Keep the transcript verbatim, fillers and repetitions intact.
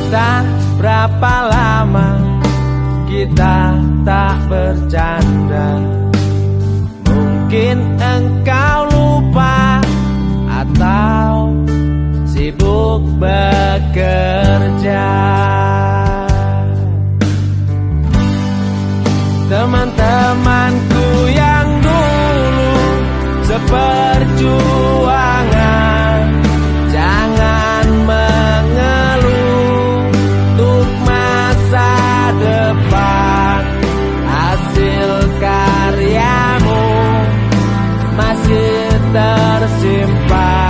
Entah berapa lama kita tak bercanda, mungkin engkau lupa atau sibuk bekerja. Teman-temanku yang dulu seperjuangan, jangan mengeluh untuk masa depan. Hasil karyamu masih tersimpan.